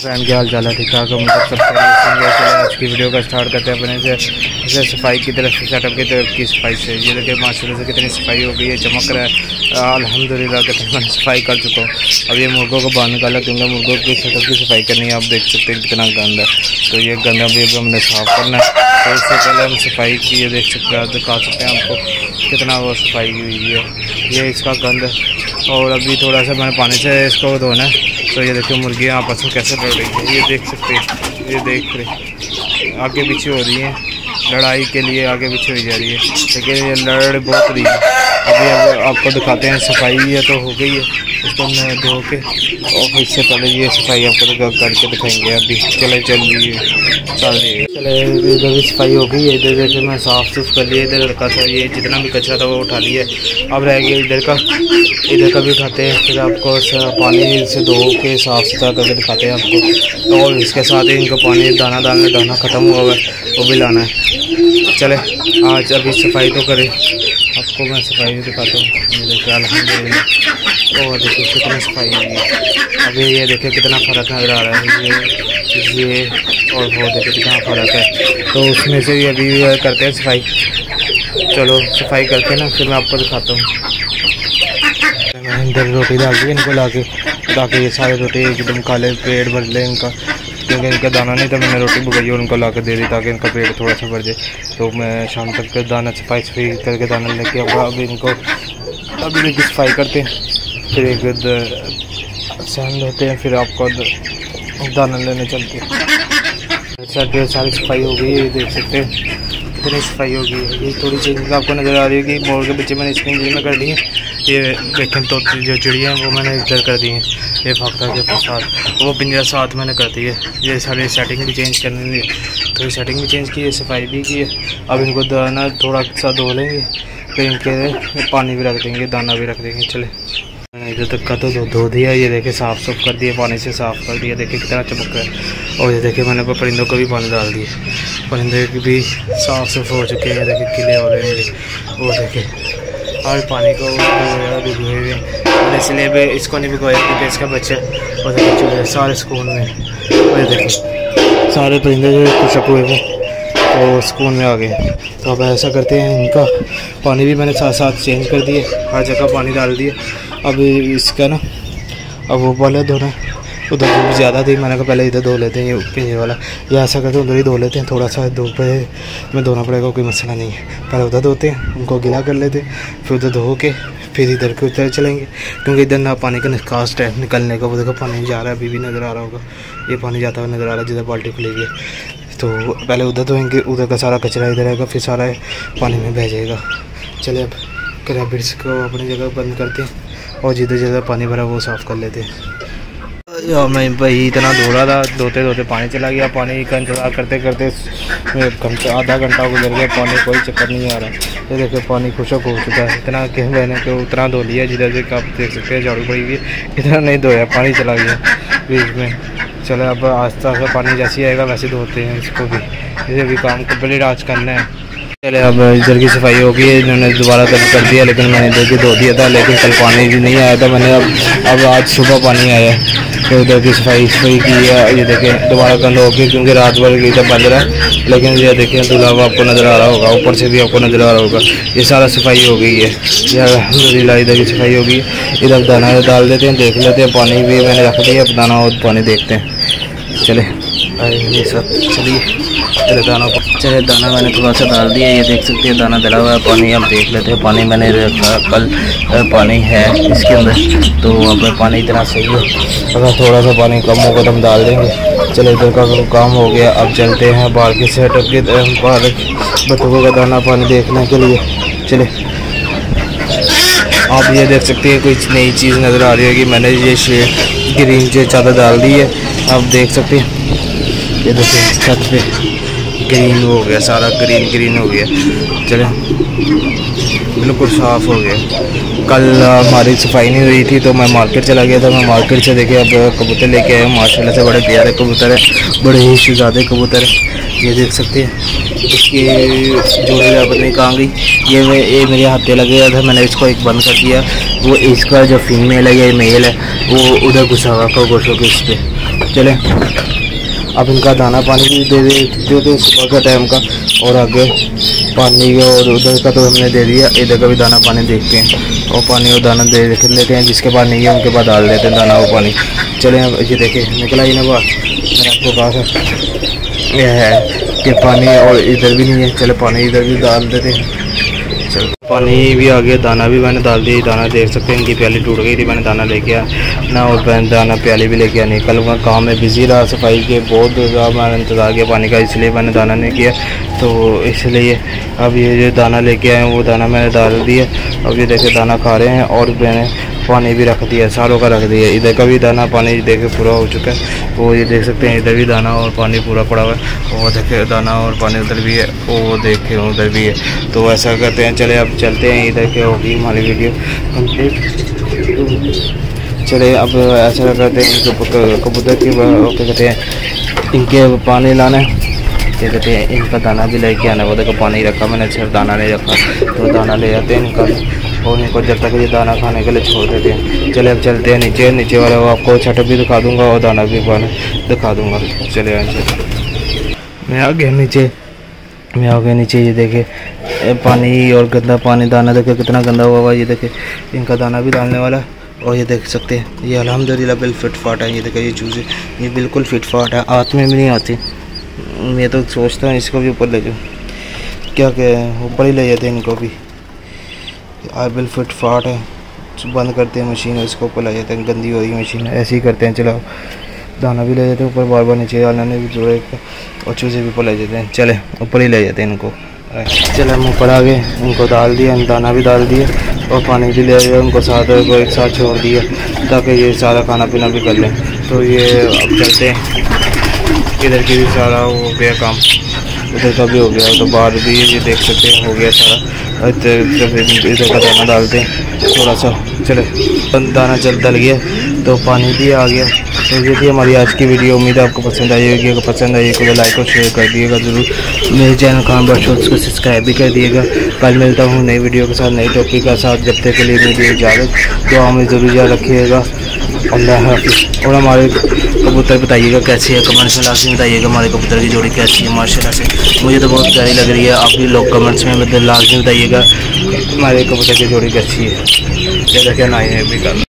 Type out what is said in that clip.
Friend क्या हाल चाल है, ठीक ठाक हो? मतलब सब चलिए आज की वीडियो का स्टार्ट करते हैं अपने से सफाई की तरफ, सेटअप की तरफ की सफाई से। ये देखिए माशाल्लाह से कितनी सफाई हो गई है, चमक रहा है अल्हम्दुलिल्लाह। कितनी मैंने सफाई कर चुका हूँ। अब ये मुर्गों को बाहर निकाला क्योंकि मुर्गों की सेटअप की सफाई करनी है। आप देख सकते हैं कितना गंद है, तो ये गंदा भी हमने साफ़ करना है। तो इससे पहले हम सफाई की, ये देख सकते हैं, दिखा सकते हैं आपको कितना वो सफाई हुई है। ये इसका गंद और अभी थोड़ा सा मैंने पानी से इसको धोना है। तो ये देखिए मुर्गियाँ आपस में कैसे लड़ रही है, ये देख सकते हैं, ये देख रहे आगे पीछे हो रही हैं, लड़ाई के लिए आगे पीछे हुई जा रही है, लेकिन ये लड़ बहुत रही है। अभी अब आपको दिखाते हैं सफाई है तो हो गई है, इसको मैं धो के और इससे पहले ये सफाई आपको करके दिखाएंगे। अभी चले इधर भी सफाई हो गई है। इधर जैसे मैं साफ़ सुफ कर लिया, इधर रखा था, ये जितना भी कचरा था वो उठा लिया। अब रह गया इधर का भी उठाते हैं, फिर आपको पानी से धो के साफ़ सुथरा करके दिखाते हैं आपको। और इसके साथ ही इनको पानी दाना ख़त्म हुआ है, वो भी लाना है। चले आज अभी सफाई तो करें, आपको मैं सफाई भी दिखाता हूँ। ये देखिए अल्हम्दुलिल्लाह, और देखिए कितनी सफाई है। अभी ये देखिए कितना फ़र्क नज़र आ रहा है, ये और वो देखिए कितना फ़र्क है। तो उसमें से ये अभी करते हैं सफाई। चलो सफाई करके ना फिर मैं आपको दिखाता हूँ। मैं इधर रोटी डाल दी इनको ला के, ताकि ये सारे रोटी एकदम काले पेट भर ले इनका, क्योंकि इनका दाना नहीं था। मैंने रोटी भगाई और उनको ला के दे दी ताकि इनका पेट थोड़ा सा भर जाए। तो मैं शाम तक दाना सफाई करके दाना लेके अब इनको अभी सफाई करते हैं, फिर एक सहन होते हैं, फिर आपको दाना लेने चलते हैं। सारी सफाई हो गई है, देख सकते हैं कितनी सफाई हो गई है। ये थोड़ी चीज़ आपको नज़र आ रही है कि मोर के बच्चे मैंने इसके में कर दिए। ये देखें तो जो चिड़िया हैं वो मैंने इधर कर दी हैं, ये फाख्ता के साथ, वो पिंजरा साथ मैंने कर दी है। ये सारी सेटिंग भी चेंज करनी है, थोड़ी सेटिंग भी चेंज की है, सफाई भी की है। अब इनको दाना थोड़ा सा धो लेंगे, फिर इनके पानी भी रख देंगे, दाना भी रख देंगे। चले मैंने इधर तक का तो धो दिया, ये देखे साफ़ सुफ कर दिया, पानी से साफ़ कर दिया, देखिए कितना चमक रहा है। और ये देखिए मैंने परिंदों को भी पानी डाल दिया, परिंदे भी साफ़ सुफ हो चुके हैं, देखिए किले हो रहे हैं। वो देखिए और पानी को भिगोए हुए, और इसलिए भी इसको नहीं भिगोया क्योंकि इसका बच्चा और देखिए चूहे सारे सुकून में। और देखिए सारे परिंदे जो खुशक हुए थे तो सुकून में आ गए। तो अब ऐसा करते हैं, इनका पानी भी मैंने साथ साथ चेंज कर दिए, हर जगह पानी डाल दिए। अब इसका ना अब वो वाला धोना, उधर भी ज़्यादा थी, मैंने कहा पहले इधर धो लेते हैं, ये पिंजरे वाला, या ऐसा करते हैं उधर ही धो लेते हैं। थोड़ा सा धूप में धोना पड़ेगा, कोई मसला नहीं है। पहले उधर धोते हैं, उनको गिला कर लेते हैं, फिर उधर धो के फिर इधर के उधर चलेंगे, क्योंकि इधर ना पानी का निकास है निकलने का। वो देखो पानी जा रहा है, अभी भी नज़र आ रहा होगा, ये पानी जाता हुआ नज़र आ रहा है जिधर बाल्टी खुली है। तो पहले उधर धोएंगे, उधर का सारा कचरा इधर आएगा, फिर सारा पानी में बह जाएगा। चले अब क्रैबिट्स को अपनी जगह बंद करते हैं और जिधर जिधर पानी भरा वो साफ़ कर लेते हैं। मैं भाई इतना धो रहा था, धोते धोते पानी चला गया। पानी का इंतज़ार करते करते आधा घंटा गुजर गया, पानी कोई चक्कर नहीं आ रहा। ये देखिए पानी खुशक हो चुका है, इतना कि मैंने तो उतना धो लिया जिधर से आप देख सकते हैं झाड़ू पड़ी हुई, इतना नहीं धोया, पानी चला गया बीच में। चलो अब आस्ता आस्ता पानी जैसे आएगा वैसे धोते हैं इसको भी, इसे भी काम कंप्लीट आज करना है। चले अब इधर की सफाई हो गई है, इन्होंने दोबारा कर दिया, लेकिन मैंने इधर की धो दिया था, लेकिन कल पानी भी नहीं आया था। मैंने अब आज सुबह पानी आया, तो इधर की सफाई की है। ये देखें दोबारा गंद हो गई क्योंकि रात भर गई था बंद रहा, लेकिन ये देखें धुला हुआ आपको नज़र आ रहा होगा, ऊपर से भी आपको नज़र आ रहा होगा। ये सारा सफाई हो गई है, यह अल्हम्दुलिल्लाह इधर की सफाई हो गई है। इधर दाना डाल देते हैं, देख लेते हैं, पानी भी मैंने रख दिया, अब दाना और पानी देखते हैं। चले ये सब चलिए चले दाना मैंने थोड़ा सा डाल दिया, ये देख सकते हैं दाना डला हुआ है। पानी अब देख लेते हैं, पानी मैंने रखा कल पानी है इसके अंदर, तो अब पानी इतना सही है। अगर थोड़ा सा पानी कम होगा तो हम डाल देंगे। चले इधर का काम हो गया, अब चलते हैं बाहर की सेटअप के बाहर बतखों का दाना पानी देखने के लिए। चले आप ये देख सकते हैं कुछ नई चीज़ नज़र आ रही है कि मैंने ये शेड ग्रीन जो चादर डाल दी है, आप देख सकते हैं। ये देखिए छत पे ग्रीन हो गया, सारा ग्रीन हो गया। चले बिल्कुल साफ़ हो गया। कल हमारी सफाई नहीं हुई थी तो मैं मार्केट चला गया था। मैं मार्केट से देखे अब कबूतर लेके आया, माशाल्लाह से बड़े प्यारे कबूतर है, बड़े ही शहजादे कबूतर है। ये देख सकते हैं इसकी जोड़ी पता नहीं कहाँ गई। ये मेरे हाथे लगे हुआ था, मैंने इसको एक बंद कर दिया। वो इसका जो फीमेल है या मेल है वो उधर घुसा हुआ खरगोशों के इस पर, चले अब इनका दाना पानी भी दे देते सुबह का टाइम का, और आगे पानी और उधर का तो हमने दे दिया, इधर का भी दाना पानी देखते हैं और पानी और दाना दे लेते हैं। जिसके बाद नहीं है उनके बाद डाल देते हैं दाना और पानी। चले अब ये देखे निकला ही ना बाहर, मैंने आपको कहा था यह है कि पानी और इधर भी नहीं है। चलो पानी इधर भी डाल देते हैं। चलो पानी भी आ गया, दाना भी मैंने डाल दिया। दाना देख सकते हैं इनकी प्याली टूट गई थी, मैंने दाना लेके आया ना, और मैंने दाना प्याली भी लेके आनी। कल मैं काम में बिज़ी रहा, सफाई के बहुत ज़्यादा मैंने इंतज़ार किया पानी का, इसलिए मैंने दाना नहीं किया। तो इसलिए अब ये जो दाना लेके आए वो दाना मैंने डाल दिया। अब ये देखे दाना खा रहे हैं, और मैंने पानी भी रख दिया, सारों का रख दिया। इधर का भी दाना पानी देखे पूरा हो चुका है, वो ये देख सकते हैं इधर भी दाना और पानी पूरा पड़ा हुआ है। वो देखे दाना और पानी उधर भी है, वो देखे उधर भी है। तो ऐसा करते हैं, चले अब चलते हैं। इधर के होगी हमारी वीडियो कंप्लीट। चले अब ऐसा करते हैं, कबूतर की क्या कहते हैं इनके पानी लाना है, क्या कहते हैं इनका दाना भी लेके आना। वो देखो पानी रखा मैंने, सिर्फ दाना नहीं रखा, तो दाना ले जाते हैं इनका, और इनको जब तक ये दाना खाने के लिए छोड़ देते हैं। चले अब चलते हैं नीचे। नीचे वाला वो आपको छत भी दिखा दूंगा और दाना भी दिखा दूंगा। चले मैं आ गया नीचे, ये देखे पानी और गंदा पानी, दाना देखे कितना गंदा हुआ हुआ। ये देखे इनका दाना भी डालने वाला, और ये देख सकते हैं ये अल्हम्दुलिल्लाह बिल्कुल फिट फाट है। ये देखे ये चूज़े ये बिल्कुल फिट फाट है, हाथ में भी नहीं आती। मैं तो सोचता हूँ इसको भी ऊपर ले जाऊँ, क्या कहें ऊपर ही ले जाते हैं इनको भी। बिल फिट फाट है, बंद करते हैं मशीन, इसको ऊपर ले जाते हैं, गंदी हो रही मशीन, ऐसे ही करते हैं। चलो दाना भी ले जाते हैं ऊपर, बार बार नीचे आने भी जोड़े, और चूज़े भी ऊपर ले जाते हैं। चले ऊपर ही ले जाते हैं इनको। चले हम ऊपर आ गए, इनको डाल दिया, दाना भी डाल दिया और पानी भी ले गया, उनको साथ को एक साथ छोड़ दिया ताकि ये सारा खाना पीना भी कर लें। तो ये अब चलते हैं, इधर की भी सारा हो गया काम, उधर का भी हो गया, तो बाहर भी ये देख सकते हैं हो गया सारा। इधर का दाना डालते हैं थोड़ा सा। चले दाना डल गया, तो पानी भी आ गया। तो ये थी हमारी आज की वीडियो, उम्मीद है आपको पसंद आई होगी। अगर पसंद आई तो लाइक और शेयर कर दिएगा ज़रूर। मेरे चैनल खान बट शॉर्ट्स को सब्सक्राइब भी कर दिएगा। कल मिलता हूँ नई वीडियो के साथ, नई टॉपिक के साथ। जब तक के लिए मेरी इजाज़त, तो हमें ज़रूर याद रखिएगा। अल्लाह हाफ़िज़। और हमारे कबूतर बताइएगा कैसी है, कमेंट्स में लाजमी बताइएगा हमारे कबूतर की जोड़ी कैसी है। माशाल्लाह से मुझे तो बहुत प्यारी लग रही है, आप भी लोग कमेंट्स में लाजमी बताइएगा हमारे कबूतर की जोड़ी कैसी है। जैसा क्या ना है भी कर